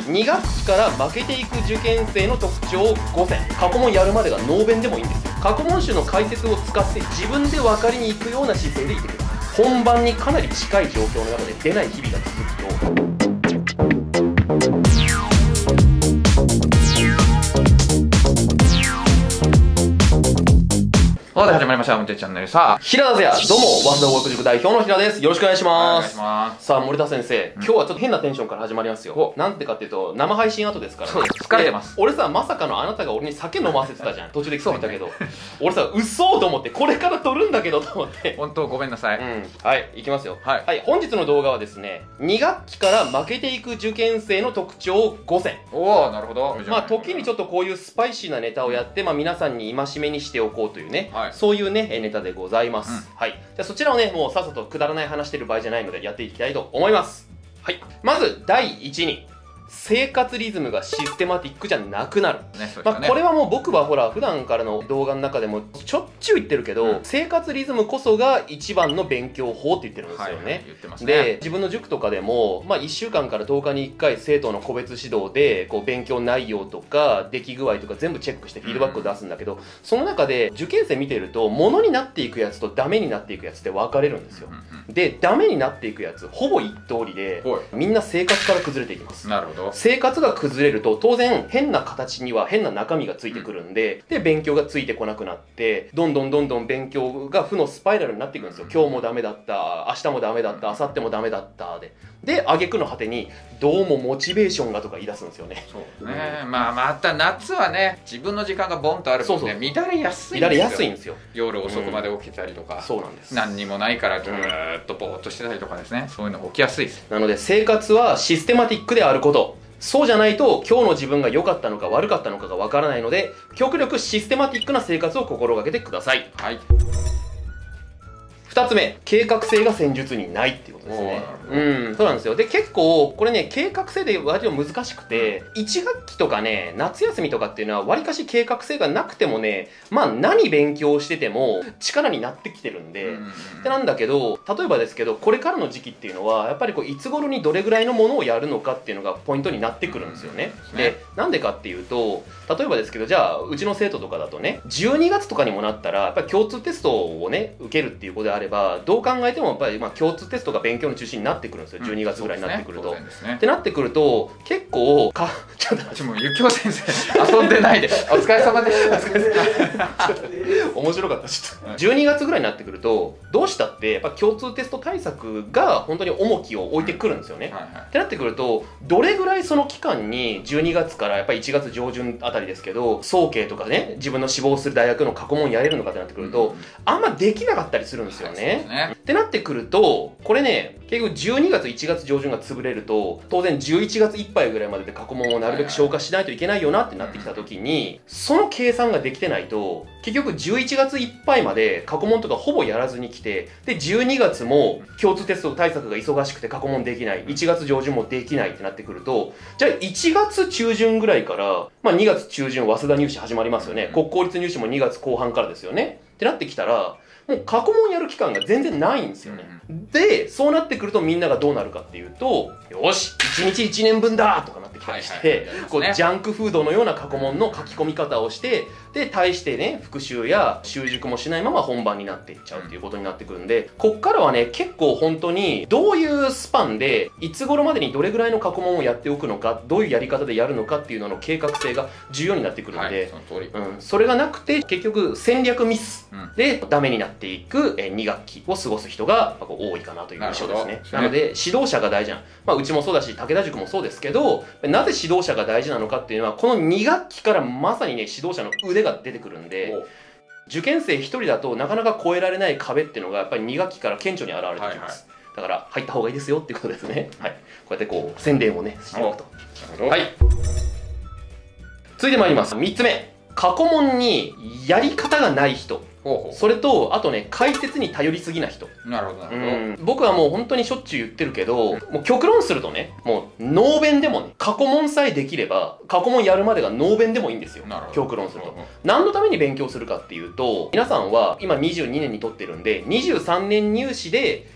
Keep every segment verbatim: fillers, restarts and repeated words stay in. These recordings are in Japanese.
に学期から負けていく受験生の特徴ごせん。過去問やるまでがノーベンでもいいんですよ。過去問集の解説を使って自分で分かりに行くような姿勢でいてください。本番にかなり近い状況の中で出ない日々が続くと、 はい、始まりました。ムテチャンネル。さあ、 平田也、どうも、早稲田語学塾代表の平田です。よろしくお願いします。 お願いします。 さあ、森田先生、今日はちょっと変なテンションから始まりますよ。なんてかっていうと、生配信後ですからね。 そうです。疲れてます。 俺さ、まさかのあなたが俺に酒飲ませてたじゃん。途中で気づいたけど。俺さ、嘘と思って、これから撮るんだけどと思って。 本当ごめんなさい。 うん。はい、いきますよ。 はい。 はい、本日の動画はですね、に学期から負けていく受験生の特徴ごせん。 おお、なるほど。 まあ、時にちょっとこういうスパイシーなネタをやって、まあ、皆さんに戒めにしておこうというね、はい、そういうね、ネタでございます。うん、はい。じゃあそちらをね、もうさっさとくだらない話してる場合じゃないのでやっていきたいと思います。はい。まず、だいいちに。生活リズムがシステマティックじゃなくなる。ね、まあこれはもう僕はほら普段からの動画の中でもしょっちゅう言ってるけど、うん、生活リズムこそが一番の勉強法って言ってるんですよね。はいはい、言ってますね。で、自分の塾とかでも、まあ、いっしゅうかんからとおかにいっかい生徒の個別指導でこう勉強内容とか出来具合とか全部チェックしてフィードバックを出すんだけど、うん、その中で受験生見てると物になっていくやつとダメになっていくやつって分かれるんですよ。うんうん、で、ダメになっていくやつほぼ一通りでみんな生活から崩れていきます。なるほど。生活が崩れると当然変な形には変な中身がついてくるんで、うん、で勉強がついてこなくなってどんどんどんどん勉強が負のスパイラルになっていくんですよ。今日もダメだった、明日もダメだった、明後日もダメだったでで挙句の果てにどうもモチベーションがとか言い出すんですよね。 そうね、うん、まあまた夏はね自分の時間がボンとある分ね、乱れやすいんですよ。乱れやすいんですよ。夜遅くまで起きたりとか、うん、そうなんです。何にもないからずーっとぼーっとしてたりとかですね、そういうの起きやすいです。 なので生活はシステマティックであること、そうじゃないと今日の自分が良かったのか悪かったのかがわからないので、極力システマティックな生活を心がけてください。はい。ふたつめ、計画性が戦術にないっていうことですね。うん、そうなんですよ。で、結構これね、計画性で割と難しくて、いち学期とかね、夏休みとかっていうのは割かし計画性がなくてもね、まあ何勉強してても力になってきてるんで、うん、ってなんだけど、例えばですけど、これからの時期っていうのはやっぱりこういつ頃にどれぐらいのものをやるのかっていうのがポイントになってくるんですよね。うん、で、なんでかっていうと、例えばですけど、じゃあうちの生徒とかだとね、じゅうにがつとかにもなったらやっぱり共通テストをね受けるっていうことであれば、どう考えてもやっぱりまあ共通テストが勉強の中心になってくるんですよ。じゅうにがつぐらいになってくると。ってなってくると結構かちょっともうゆきお先生遊んでないでお疲れ様でした。 面白かった。ちょっとじゅうにがつぐらいになってくるとどうしたってやっぱ共通テスト対策が本当に重きを置いてくるんですよね。ってなってくるとどれぐらいその期間にじゅうにがつからやっぱりいちがつ上旬あたりですけど早慶とかね自分の志望する大学の過去問やれるのかってなってくると、うん、あんまできなかったりするんですよね。はい、ってなってくるとこれね結局じゅうにがついちがつ上旬が潰れると当然じゅういちがついっぱいぐらいまでで過去問をなるべく消化しないといけないよなってなってきた時にその計算ができてないと結局じゅういちがついっぱいまで過去問とかほぼやらずに来てでじゅうにがつも共通テスト対策が忙しくて過去問できないいちがつ上旬もできないってなってくるとじゃあいちがつ中旬ぐらいからまあにがつ中旬早稲田入試始まりますよね。国公立入試もにがつこう半からですよねってなってきたらもう過去問やる期間が全然ないんですよね。うん、で、そうなってくるとみんながどうなるかっていうと、よしいちにちいちねんぶんだとかなってきたりして、こうジャンクフードのような過去問の書き込み方をして、で、対してね、復習や習熟もしないまま本番になっていっちゃうっていうことになってくるんで、こっからはね、結構本当にどういうスパンで、いつ頃までにどれぐらいの過去問をやっておくのか、どういうやり方でやるのかっていうのの計画性が重要になってくるんで、はい、その通り。うん、それがなくて、結局戦略ミスでダメになっていくに学期を過ごす人が多いかなという印象ですね。なので指導者が大事な、まあ、うちもそうだし武田塾もそうですけどなぜ指導者が大事なのかっていうのはこのに学期からまさにね指導者の腕が出てくるんで受験生ひとりだとなかなか越えられない壁っていうのがやっぱりに学期から顕著に現れてきます。はいはい、だから入った方がいいですよっていうことですね。はい、こうやってこう宣伝をねしておくと。はい、続いてまいります。みっつめ、過去問にやり方がない人。ほうほう、それとあとね解説に頼りすぎな人。なるほどなるほど、うん、僕はもう本当にしょっちゅう言ってるけどもう極論するとねもうノーベンでもね過去問さえできれば過去問やるまでがノーベンでもいいんですよ。極論すると、うん、何のために勉強するかっていうと皆さんは今にじゅうにねんにとってるんでにじゅうさんねん入試で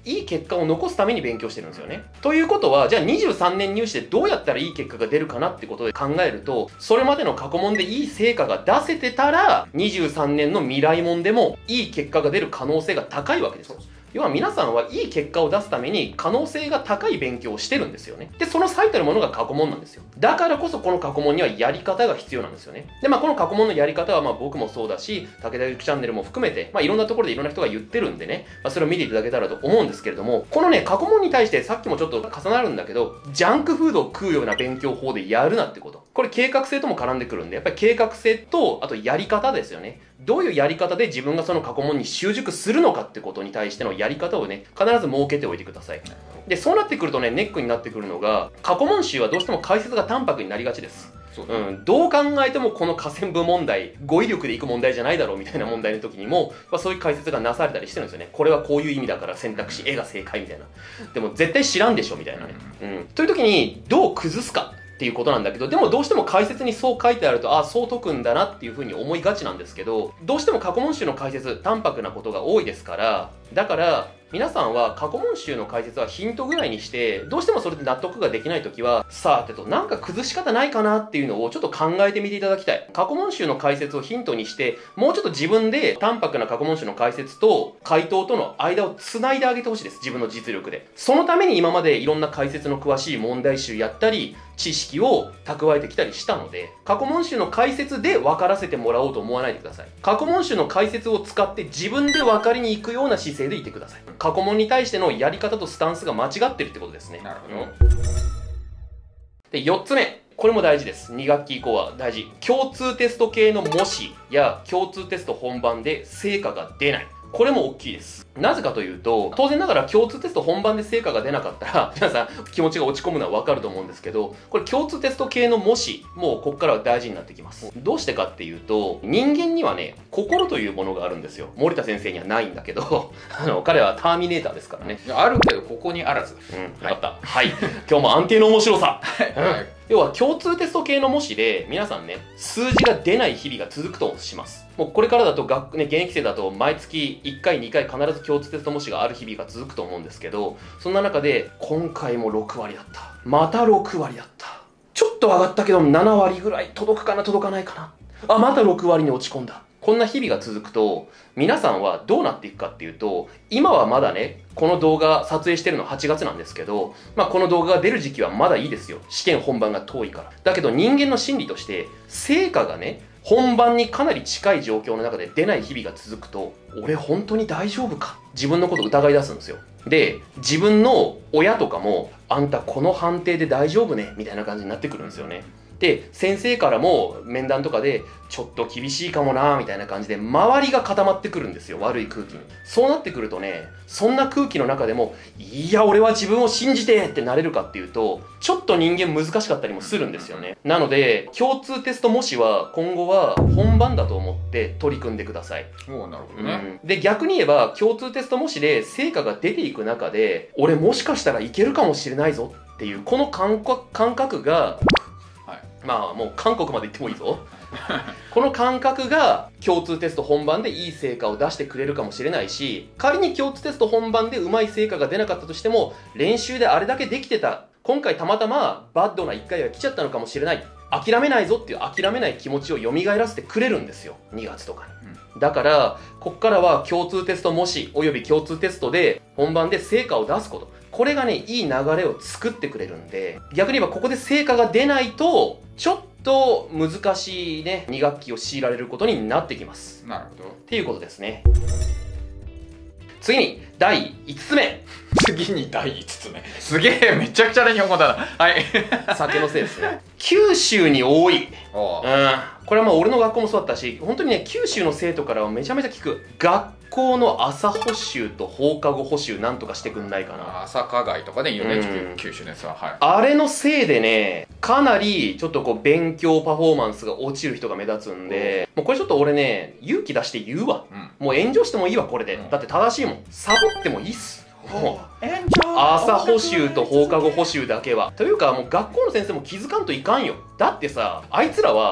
いい結果を残すために勉強してるんですよね。ということは、じゃあにじゅうさんねん入試でどうやったらいい結果が出るかなってことで考えると、それまでの過去問でいい成果が出せてたら、にじゅうさんねんの未来問でもいい結果が出る可能性が高いわけですよ。要は皆さんはいい結果を出すために可能性が高い勉強をしてるんですよね。で、その最たるものが過去問なんですよ。だからこそこの過去問にはやり方が必要なんですよね。で、まあこの過去問のやり方はまあ僕もそうだし、武田ゆきチャンネルも含めて、まあいろんなところでいろんな人が言ってるんでね、まあそれを見ていただけたらと思うんですけれども、このね、過去問に対してさっきもちょっと重なるんだけど、ジャンクフードを食うような勉強法でやるなってこと。これ計画性とも絡んでくるんで、やっぱり計画性と、あとやり方ですよね。どういうやり方で自分がその過去問に習熟するのかってことに対してのやり方をね、必ず設けておいてください。で、そうなってくるとね、ネックになってくるのが、過去問集はどうしても解説が淡白になりがちです。ううん、どう考えてもこの下線部問題、語彙力でいく問題じゃないだろうみたいな問題の時にも、まあ、そういう解説がなされたりしてるんですよね。これはこういう意味だから選択肢 A が正解みたいな。でも絶対知らんでしょみたいなね。うん。という時に、どう崩すかっていうことなんだけど、でもどうしても解説にそう書いてあると、ああ、そう解くんだなっていうふうに思いがちなんですけど、どうしても過去問集の解説、淡白なことが多いですから、だから、皆さんは過去問集の解説はヒントぐらいにして、どうしてもそれで納得ができないときは、さあてと、なんか崩し方ないかなっていうのをちょっと考えてみていただきたい。過去問集の解説をヒントにして、もうちょっと自分で淡白な過去問集の解説と回答との間を繋いであげてほしいです。自分の実力で。そのために今までいろんな解説の詳しい問題集やったり、知識を蓄えてきたりしたので、過去問集の解説で分からせてもらおうと思わないでください。過去問集の解説を使って自分で分かりに行くような姿勢でいてください。過去問に対してのやり方とスタンスが間違ってるってことですね。 なるほど。うん、 で、よっつめ。これも大事です。に学期以降は大事。共通テスト系の模試や共通テスト本番で成果が出ない。これも大きいです。なぜかというと、当然ながら共通テスト本番で成果が出なかったら、皆さん気持ちが落ち込むのはわかると思うんですけど、これ共通テスト系の模試、もうここからは大事になってきます。どうしてかっていうと、人間にはね、心というものがあるんですよ。森田先生にはないんだけど、あの、彼はターミネーターですからね。 あるけど、ここにあらず。 うん、よかった。はい。今日も安定の面白さ。はい要は共通テスト系の模試で皆さんね、数字が出ない日々が続くとします。もうこれからだと学、ね、現役生だと毎月いっかいにかい必ず共通テスト模試がある日々が続くと思うんですけど、そんな中で今回もろくわりだった。またろくわりだった。ちょっと上がったけどななわりぐらい届くかな届かないかな。あ、またろくわりに落ち込んだ。こんな日々が続くと、皆さんはどうなっていくかっていうと、今はまだね、この動画撮影してるのはちがつなんですけど、まあこの動画が出る時期はまだいいですよ。試験本番が遠いから。だけど人間の心理として、成果がね、本番にかなり近い状況の中で出ない日々が続くと、俺本当に大丈夫か自分のことを疑い出すんですよ。で、自分の親とかも、あんたこの判定で大丈夫ねみたいな感じになってくるんですよね。で、先生からも面談とかで、ちょっと厳しいかもなーみたいな感じで、周りが固まってくるんですよ、悪い空気に。そうなってくるとね、そんな空気の中でも、いや、俺は自分を信じてってなれるかっていうと、ちょっと人間難しかったりもするんですよね。なので、共通テスト模試は今後は本番だと思って取り組んでください。 おー、なるほどね。 うん、で、逆に言えば、共通テスト模試で成果が出ていく中で、俺もしかしたらいけるかもしれないぞっていう、この感覚、感覚が、まあもう韓国まで行ってもいいぞこの感覚が共通テスト本番でいい成果を出してくれるかもしれないし、仮に共通テスト本番でうまい成果が出なかったとしても、練習であれだけできてた、今回たまたまバッドないっかいが来ちゃったのかもしれない、諦めないぞっていう諦めない気持ちを蘇らせてくれるんですよ、にがつとかに。うん、だからこっからは共通テスト模試および共通テストで本番で成果を出すこと、これがね、いい流れを作ってくれるんで、逆に言えばここで成果が出ないと、ちょっと難しいね、に学期を強いられることになってきます。 なるほど。 っていうことですね。次に、だいいつつめ。 次にだいいつつめ。すげえ、めちゃくちゃな日本語だな。はい。 酒のせいですね。九州に多い。うん。これはまあ俺の学校もそうだったし、本当にね、九州の生徒からはめちゃめちゃ聞く。学校の朝補習と放課後補習なんとかしてくんないかな。 朝課外とかね、有名九州のやつは。はい。 あれのせいでね、かなりちょっとこう勉強パフォーマンスが落ちる人が目立つんで、もうこれちょっと俺ね、勇気出して言うわ。うん、もう炎上してもいいわ、これで。うん、だって正しいもん。サボってもいいっす。もう朝補習と放課後補習だけは。というかもう学校の先生も気づかんといかんよ。だってさ、あいつらは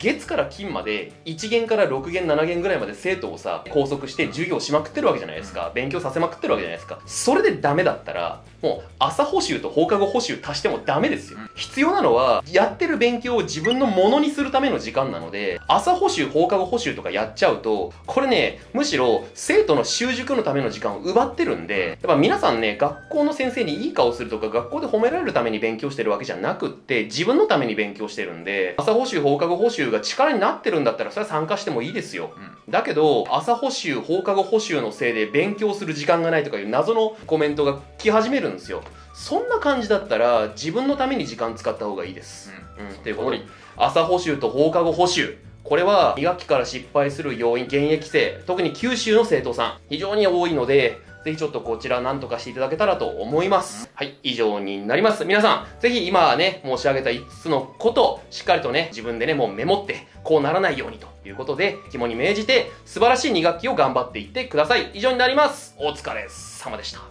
月から金までいち限からろく限なな限ぐらいまで生徒をさ拘束して授業しまくってるわけじゃないですか。勉強させまくってるわけじゃないですか。それでダメだったらもう朝補習と放課後補習足してもダメですよ。必要なのはやってる勉強を自分のものにするための時間なので、朝補習放課後補習とかやっちゃうとこれね、むしろ生徒の習熟のための時間を奪ってるんで、やっぱ皆さんね、学校の先生にいい顔するとか学校で褒められるために勉強してるわけじゃなくって自分のために勉強してるんで、朝補習放課後補習が力になってるんだったらそれは参加してもいいですよ、うん、だけど朝補習放課後補習のせいで勉強する時間がないとかいう謎のコメントが来始めるんですよ。そんな感じだったら自分のために時間使った方がいいです、うんうん、ということで朝補習と放課後補習、これはに学期から失敗する要因、現役生、特に九州の生徒さん非常に多いので、ぜひちょっとこちら何とかしていただけたらと思います。はい、以上になります。皆さん、ぜひ今ね、申し上げたいつつのことをしっかりとね、自分でね、もうメモって、こうならないようにということで、肝に銘じて、素晴らしいに学期を頑張っていってください。以上になります。お疲れ様でした。